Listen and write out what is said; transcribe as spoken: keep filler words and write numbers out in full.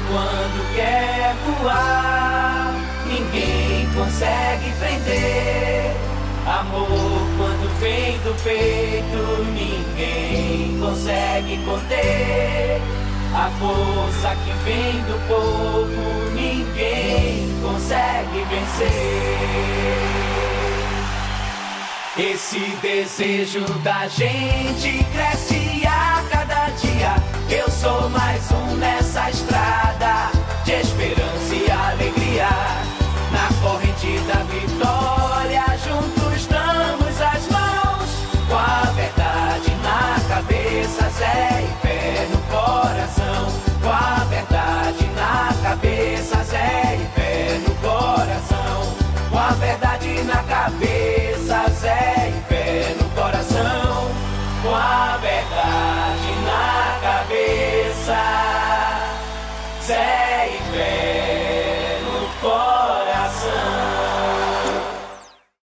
quando quer voar, ninguém consegue prender. Amor quando vem do peito, ninguém consegue conter. A força que vem do povo, ninguém consegue vencer. Esse desejo da gente cresce a cada dia. Eu sou mais um nessa estrada de esperança e alegria. Na corrente da vitória, juntos damos as mãos, com a verdade na cabeça, Zé e fé no coração. Com a verdade na cabeça, Zé e fé no coração. Com a verdade na cabeça, Zé e fé no coração. Com a verdade na cabeça, Zé.